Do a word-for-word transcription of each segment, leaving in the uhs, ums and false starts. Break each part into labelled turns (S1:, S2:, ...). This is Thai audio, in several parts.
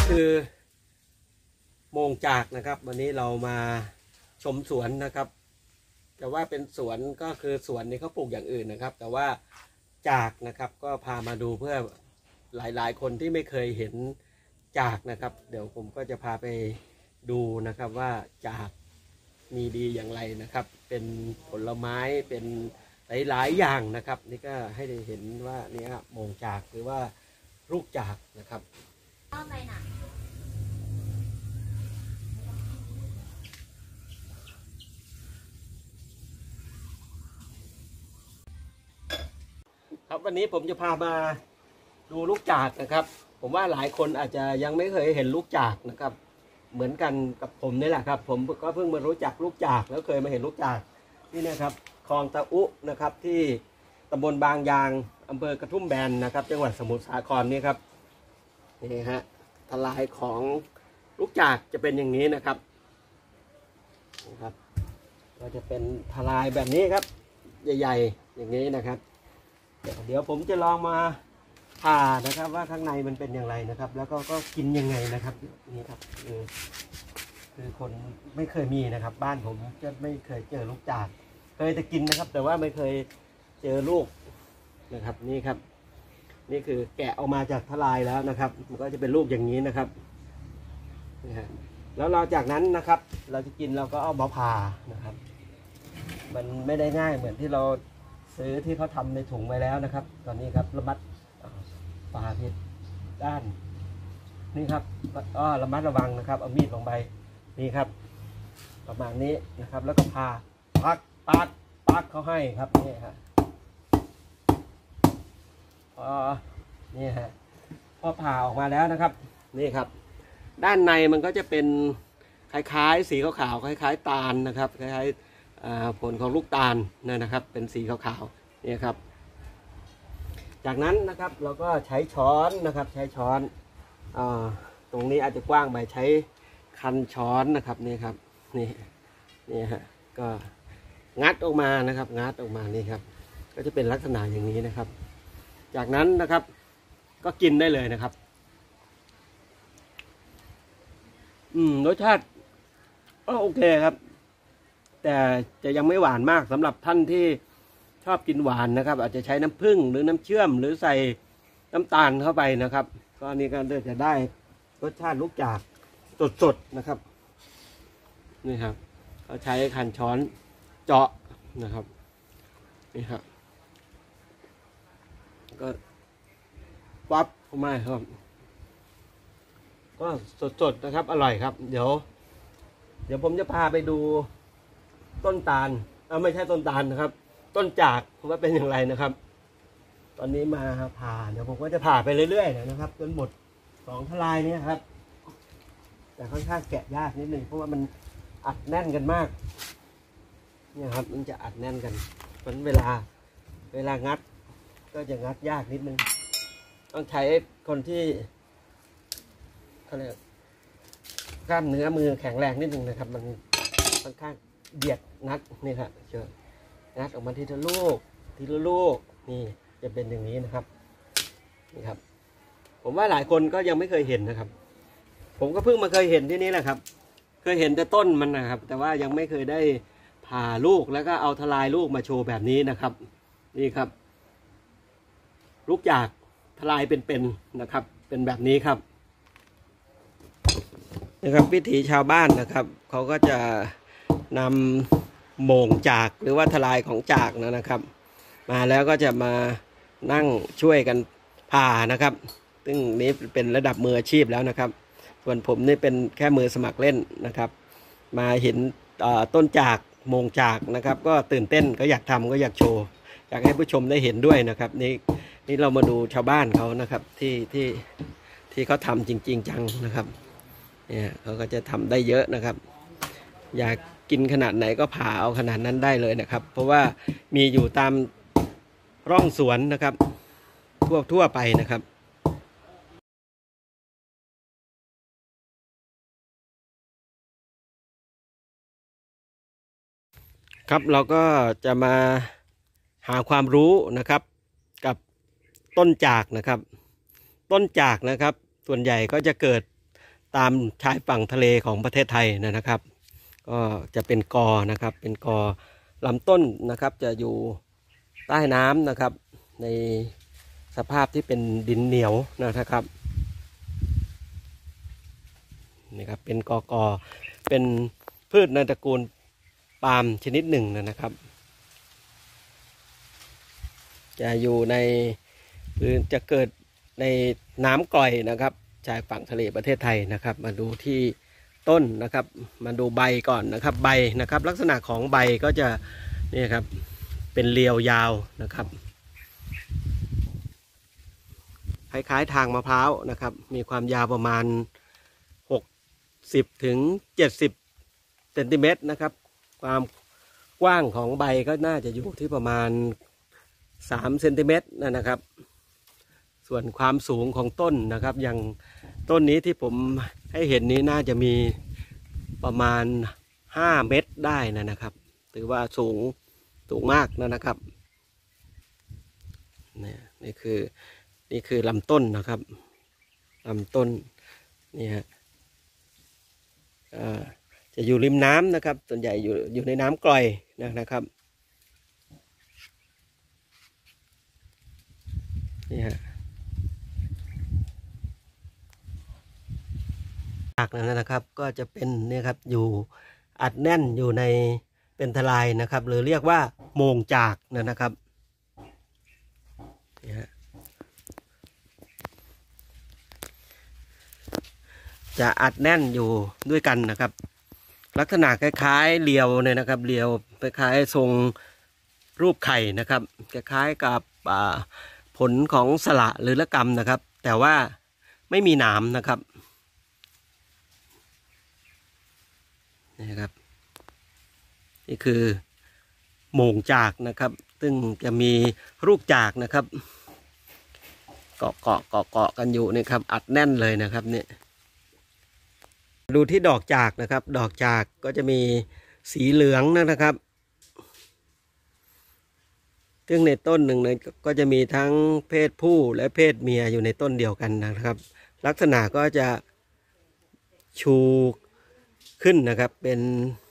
S1: คือโมงจากนะครับวันนี้เรามาชมสวนนะครับแต่ว่าเป็นสวนก็คือสวนนี้เขาปลูกอย่างอื่นนะครับแต่ว่าจากนะครับก็พามาดูเพื่อหลายๆคนที่ไม่เคยเห็นจากนะครับเดี๋ยวผมก็จะพาไปดูนะครับว่าจากมีดีอย่างไรนะครับเป็นผลไม้เป็นหลายๆอย่างนะครับนี่ก็ให้ได้เห็นว่านี่ครับโมงจากหรือว่าลูกจากนะครับครับวันนี้ผมจะพามาดูลูกจากนะครับผมว่าหลายคนอาจจะยังไม่เคยเห็นลูกจากนะครับเหมือนกันกับผมนี่แหละครับผมก็เพิ่งมารู้จักลูกจากแล้วเคยมาเห็นลูกจากนี่นะครับคลองตะอุนะครับที่ตำบลบางยางอำเภอกระทุ่มแบนนะครับจังหวัดสมุทรสาครนี่ครับนี่ฮะทลายของลูกจากจะเป็นอย่างนี้นะครับนะครับก็จะเป็นทลายแบบนี้ครับใหญ่ๆอย่างนี้นะครับเดี๋ยวผมจะลองมาผ่านะครับว่าข้างในมันเป็นอย่างไรนะครับแล้วก็ก็กินยังไงนะครับนี่ครับคือคือคนไม่เคยมีนะครับบ้านผมจะไม่เคยเจอลูกจากเคยแต่กินนะครับแต่ว่าไม่เคยเจอลูกนะครับนี่ครับนี่คือแกะออกมาจากทลายแล้วนะครับมันก็จะเป็นลูกอย่างนี้นะครับนี่ฮะแล้วเราจากนั้นนะครับเราจะกินเราก็เอามาผ่านะครับมันไม่ได้ง่ายเหมือนที่เราซื้อที่เขาทำในถุงไว้แล้วนะครับตอนนี้ครับระมัดฝ่าผิดด้านนี่ครับอ๋อระมัดระวังนะครับเอามีดลงไปนี่ครับประมาณนี้นะครับแล้วก็พาปักปักปักเขาให้ครับนี่ฮะพอนี่ฮะพอผ่าออกมาแล้วนะครับนี่ครับด้านในมันก็จะเป็นคล้ายๆสีขาวๆคล้ายๆตาลนะครับคล้ายๆผลของลูกตาลนั่นนะครับเป็นสีขาวๆนี่ครับจากนั้นนะครับเราก็ใช้ช้อนนะครับใช้ช้อนอ่าตรงนี้อาจจะกว้างไปใช้คันช้อนนะครับนี่ครับนี่นี่ฮะก็งัดออกมานะครับงัดออกมานี่ครับก็จะเป็นลักษณะอย่างนี้นะครับจากนั้นนะครับก็กินได้เลยนะครับอืมรสชาติก็โอเคครับแต่จะยังไม่หวานมากสำหรับท่านที่ชอบกินหวานนะครับอาจจะใช้น้ำผึ้งหรือน้ำเชื่อมหรือใส่น้ำตาลเข้าไปนะครับก็อันนี้ก็จะได้รสชาติลูกจากสดๆนะครับนี่ครับเขาใช้คันช้อนเจาะนะครับนี่ครับก็ปั๊บเข้ามาครับก็สดๆนะครับอร่อยครับเดี๋ยวเดี๋ยวผมจะพาไปดูต้นตาลเออไม่ใช่ต้นตาลนะครับต้นจากว่าเป็นอย่างไรนะครับตอนนี้มาผ่าเดี๋ยวผมก็จะผ่าไปเรื่อยๆนะครับจนหมดสองทลายนี้ครับแต่ค่อนข้างแกะยากนิดนึงเพราะว่ามันอัดแน่นกันมากเนี่ยครับมันจะอัดแน่นกันเพราะเวลาเวลางัดก็จะงัดยากนิดนึงต้องใช้คนที่เขาเรียกกล้ามเนื้อมือแข็งแรงนิดนึงนะครับมันค่อนข้างเบียดงัดนี่ครับเจองัดออกมาทีละลูกทีละลูกนี่จะเป็นอย่างนี้นะครับนี่ครับผมว่าหลายคนก็ยังไม่เคยเห็นนะครับผมก็เพิ่งมาเคยเห็นที่นี่แหละครับเคยเห็นแต่ต้นมันนะครับแต่ว่ายังไม่เคยได้ผ่าลูกแล้วก็เอาทลายลูกมาโชว์แบบนี้นะครับนี่ครับลูกจากทลายเป็นๆนะครับเป็นแบบนี้ครับนะครับวิถีชาวบ้านนะครับเขาก็จะนำโมงจากหรือว่าทลายของจากนะครับมาแล้วก็จะมานั่งช่วยกันผ่านะครับซึ่งนี้เป็นระดับมืออาชีพแล้วนะครับส่วนผมนี่เป็นแค่มือสมัครเล่นนะครับมาเห็นต้นจากโมงจากนะครับก็ตื่นเต้นก็อยากทำก็อยากโชว์อยากให้ผู้ชมได้เห็นด้วยนะครับนี่นี่เรามาดูชาวบ้านเขานะครับที่ที่ที่เขาทำจริงๆจังนะครับเนี่ยเขาก็จะทำได้เยอะนะครับอยากกินขนาดไหนก็ผ่าเอาขนาดนั้นได้เลยนะครับเพราะว่ามีอยู่ตามร่องสวนนะครับทั่วทั่วไปนะครับครับเราก็จะมาหาความรู้นะครับกับต้นจากนะครับต้นจากนะครับส่วนใหญ่ก็จะเกิดตามชายฝั่งทะเลของประเทศไทยนะครับ ก็จะเป็นกอนะครับเป็นกอลำต้นนะครับจะอยู่ใต้น้ำนะครับในสภาพที่เป็นดินเหนียวนะครับนี่ครับเป็นกอกอเป็นพืชในตระกูลปาล์มชนิดหนึ่งนะครับจะอยู่ในหรือจะเกิดในน้ำกร่อยนะครับชายฝั่งทะเลประเทศไทยนะครับมาดูที่ต้นนะครับมาดูใบก่อนนะครับใบนะครับลักษณะของใบก็จะนี่ครับเป็นเรียวยาวนะครับคล้ายๆทางมะพร้าวนะครับมีความยาวประมาณหกสิบถึงเจ็ดสิบเซนติเมตรนะครับความกว้างของใบก็น่าจะอยู่ที่ประมาณสามเซนติเมตรนะครับส่วนความสูงของต้นนะครับอย่างต้นนี้ที่ผมให้เห็นนี้น่าจะมีประมาณห้าเมตรได้นะครับถือว่าสูงสูงมากนะครับนี่นี่คือนี่คือลำต้นนะครับลำต้นนี่ฮะจะอยู่ริมน้ำนะครับส่วนใหญ่อยู่อยู่ในน้ำกร่อยนะครับนี่ฮะจากนั้นนะครับก็จะเป็นเนี่ยครับอยู่อัดแน่นอยู่ในเป็นทลายนะครับหรือเรียกว่าโมงจากนะครับนี่ฮะจะอัดแน่นอยู่ด้วยกันนะครับลักษณะคล้ายๆเรียวเนี่ยนะครับเรียวคล้ายๆทรงรูปไข่นะครับคล้ายๆกับผลของสละหรือละกำนะครับแต่ว่าไม่มีหนามนะครับนี่ครับนี่คือโมงจากนะครับซึ่งจะมีลูกจากนะครับเกาะเกาะเกาะเกาะกันอยู่นี่ครับอัดแน่นเลยนะครับเนี่ยดูที่ดอกจากนะครับดอกจากก็จะมีสีเหลืองนะครับซึ่งในต้นหนึ่งเนี่ยก็จะมีทั้งเพศผู้และเพศเมียอยู่ในต้นเดียวกันนะครับลักษณะก็จะชูขึ้นนะครับเป็น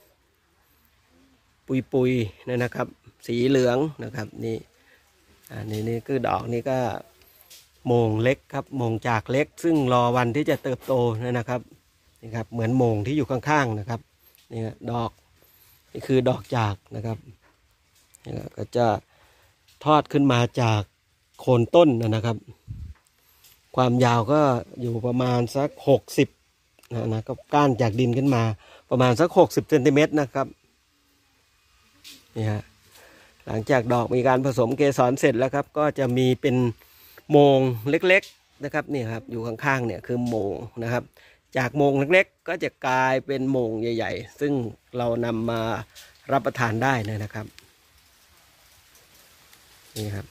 S1: ปุยๆนะครับสีเหลืองนะครับนี่อันนี้นี่คือดอกนี้ก็โมงเล็กครับโมงจากเล็กซึ่งรอวันที่จะเติบโตนะครับนี่ครับเหมือนโมงที่อยู่ข้างๆนะครับนี่ดอกนี่คือดอกจากนะครับนี่ก็จะทอดขึ้นมาจากโคนต้นนะครับความยาวก็อยู่ประมาณสักหกสิบนะก็ก้านจากดินขึ้นมาประมาณสักหกสิบเซนติเมตรนะครับนี่ฮะหลังจากดอกมีการผสมเกสรเสร็จแล้วครับก็จะมีเป็นโมงเล็กๆนะครับนี่ครับอยู่ข้างๆเนี่ยคือโมงนะครับจากโมงเล็กๆก็จะกลายเป็นโมงใหญ่ๆซึ่งเรานำมารับประทานได้นะครับนี่ครับ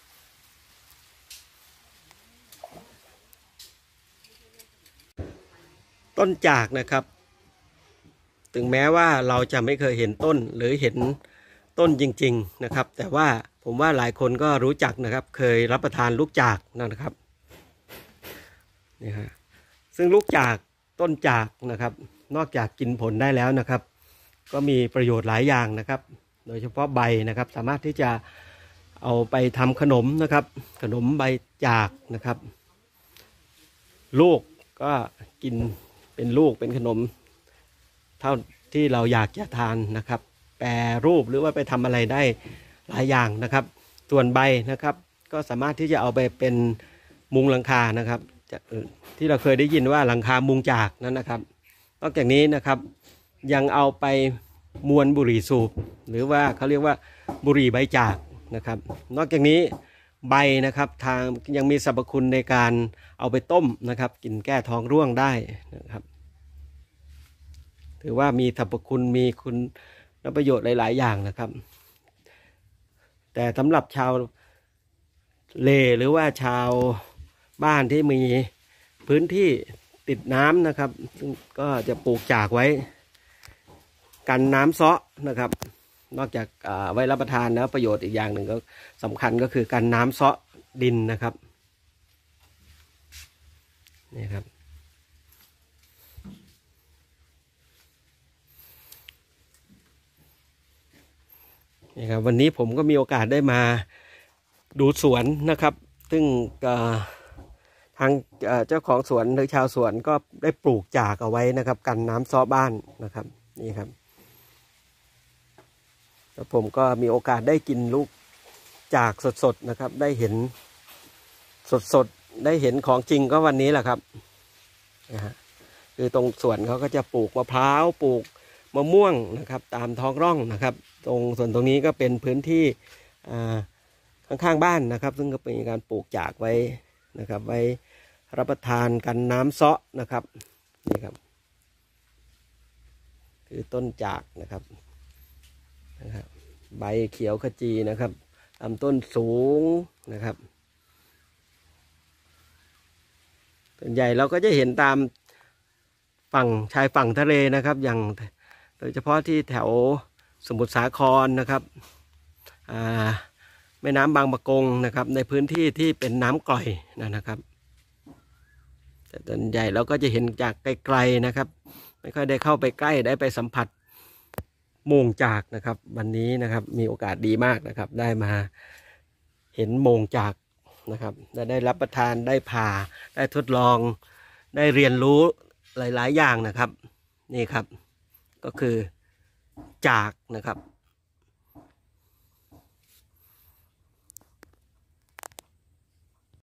S1: ต้นจากนะครับถึงแม้ว่าเราจะไม่เคยเห็นต้นหรือเห็นต้นจริงๆนะครับแต่ว่าผมว่าหลายคนก็รู้จักนะครับเคยรับประทานลูกจากนะครับนี่ฮะซึ่งลูกจากต้นจากนะครับนอกจากกินผลได้แล้วนะครับก็มีประโยชน์หลายอย่างนะครับโดยเฉพาะใบนะครับสามารถที่จะเอาไปทำขนมนะครับขนมใบจากนะครับลูกก็กินเป็นลูกเป็นขนมเท่าที่เราอยากจะทานนะครับแปรรูปหรือว่าไปทำอะไรได้หลายอย่างนะครับส่วนใบนะครับก็สามารถที่จะเอาไปเป็นมุงหลังคานะครับที่เราเคยได้ยินว่าหลังคามุงจากนั้นนะครับนอกจากนี้นะครับยังเอาไปมวนบุหรี่สูบหรือว่าเขาเรียกว่าบุหรี่ใบจากนะครับนอกจากนี้ใบนะครับทางยังมีสรรพคุณในการเอาไปต้มนะครับกินแก้ท้องร่วงได้นะครับถือว่ามีสรรพคุณมีคุณประโยชน์หลายๆอย่างนะครับแต่สำหรับชาวเลหรือว่าชาวบ้านที่มีพื้นที่ติดน้ำนะครับก็จะปลูกจากไว้กันน้ำเซาะนะครับนอกจากไว้รับประทานแล้วประโยชน์อีกอย่างหนึ่งก็สำคัญก็คือกันน้ำเซาะดินนะครับนี่ครับนี่ครับวันนี้ผมก็มีโอกาสได้มาดูสวนนะครับซึ่งทางเจ้าของสวนหรือชาวสวนก็ได้ปลูกจากเอาไว้นะครับกันน้ำซ้อบ้านนะครับนี่ครับแล้วผมก็มีโอกาสได้กินลูกจากสดๆนะครับได้เห็นสดๆได้เห็นของจริงก็วันนี้แหละครับนะฮะคือตรงสวนเขาก็จะปลูกมะพร้าวปลูกมะม่วงนะครับตามท้องร่องนะครับตรงส่วนตรงนี้ก็เป็นพื้นที่ข้างๆบ้านนะครับซึ่งก็เป็นการปลูกจากไว้นะครับไว้รับประทานกันน้ำเซาะนะครับนี่ครับคือต้นจากนะครับนะครับใบเขียวขจีนะครับลำต้นสูงนะครับส่วนใหญ่เราก็จะเห็นตามฝั่งชายฝั่งทะเลนะครับอย่างโดยเฉพาะที่แถวสมุทรสาครนะครับแม่น้ำบางปะกงนะครับในพื้นที่ที่เป็นน้ำกร่อยนะครับแต่ส่วนใหญ่เราก็จะเห็นจากไกลๆนะครับไม่ค่อยได้เข้าไปใกล้ได้ไปสัมผัสโมงจากนะครับวันนี้นะครับมีโอกาสดีมากนะครับได้มาเห็นโมงจากนะครับได้ได้รับประทานได้ผ่าได้ทดลองได้เรียนรู้หลายๆอย่างนะครับนี่ครับก็คือจากนะครับ